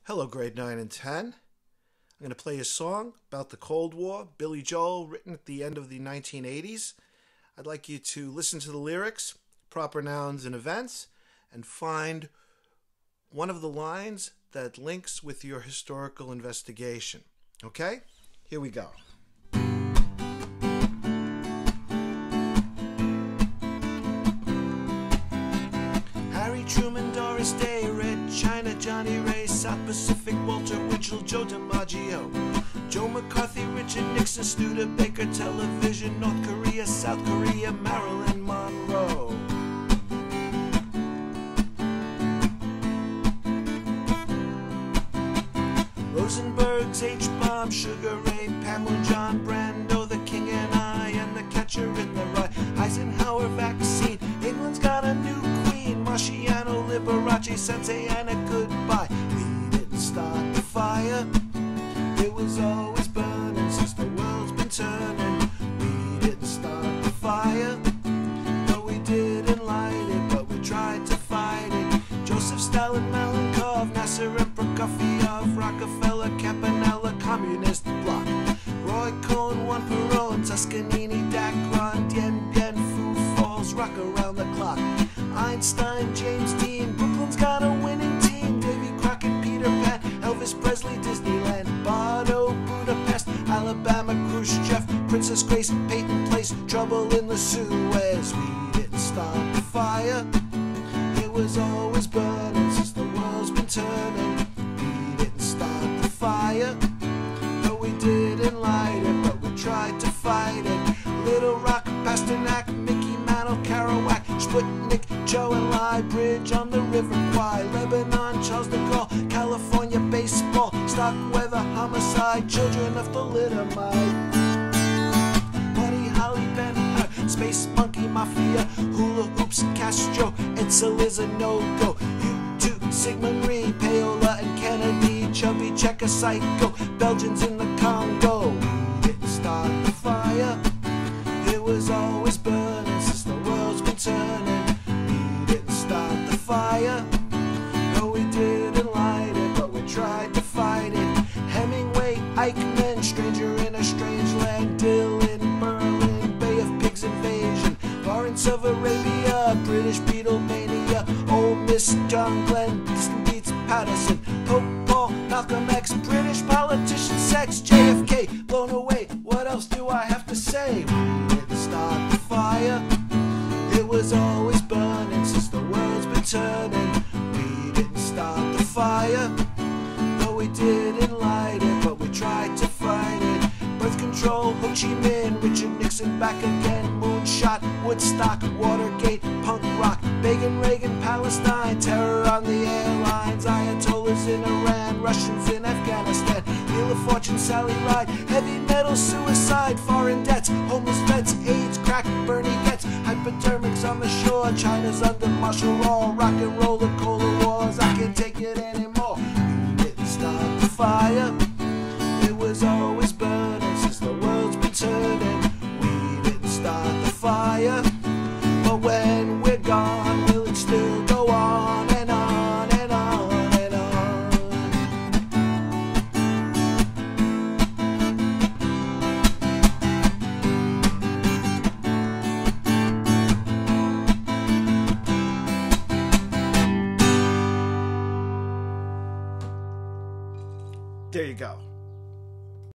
Hello, grade 9 and 10. I'm going to play a song about the Cold War, Billy Joel, written at the end of the 1980s. I'd like you to listen to the lyrics, proper nouns and events, and find one of the lines that links with your historical investigation. Okay? Here we go. Harry Truman, Doris Day, Red China, Johnny Ray, South Pacific, Walter Winchell, Joe DiMaggio, Joe McCarthy, Richard Nixon, Studebaker, Television, North Korea, South Korea, Marilyn Monroe. Rosenberg's H-Bomb, Sugar Ray, Pamela, John Brando, The King and I, and The Catcher in the Rye, Eisenhower vaccine, England's got a new queen, Marciano, Liberace, Santana, goodbye. We didn't start the fire, it was always burning since the world's been turning. We didn't start the fire, no we didn't light it, but we tried to fight it. Joseph Stalin, Malenkov, Nasser and Prokofiev, Rockefeller, Campanella, Communist Bloc, Roy Cohn, Juan Perón, Toscanini, Dacron, Dien Bien Phu Falls, rock around the clock. Einstein, James Dean, Brooklyn's got a winning team, Davy Crockett, Peter Pan, Elvis Presley, Disneyland, Bardo, Budapest, Alabama, Khrushchev, Princess Grace, Peyton Place, trouble in the Suez. We didn't start the fire, it was always burning since the world's been turning. We didn't start the fire, no we didn't light it, but we tried to fight it. Little Rock, Pasternak, Mickey Mantle, Kerouac, Sputnik, Joe and Lie, Bridge on the River Kwai, Lebanon, Charles de Gaulle, California baseball, stock weather, homicide, children of thalidomide, Buddy Holly, Ben-Hur, Space Monkey Mafia, Hula Hoops, Castro, Edsel is a no-go, U2, Sigmund Rhee, Paola and Kennedy, Chubby Checker, Psycho, Belgians in the Congo. We didn't start the fire, it was always burning since the world's been turning. We didn't start the fire, no we didn't light it, but we tried to fight it. Hemingway, Eichmann, Stranger in a Strange Land, Dylan, Berlin, Bay of Pigs invasion, Lawrence of Arabia, British Beatlemania, Ole Miss, John Glenn, Beaston beats Patterson, Pope Paul, Malcolm X, British politician, sex, JFK, blown away. What else do I have to say? We didn't start the fire, it was always burning since the world's been turning. We didn't start the fire, no we didn't light it, but we tried to fight it. Birth control, Ho Chi Minh, Richard Nixon back again, moonshot, Woodstock, Watergate, punk rock, Begin, Reagan, Palestine, terror on the airlines, Ayatollahs in Iran, Russians in Afghanistan, Wheel of Fortune, Sally Ride, heavy metal, suicide, foreign debts, homeless vets, AIDS, crack, Bernie gets, hypodermics on the shore, China's under martial law, rock and roll, the cola wars, I can't take it anymore. We didn't start the fire, it was always burning since the world's been turning. We didn't start the fire, but when we're gone, will it still go on and on and on and on? There you go.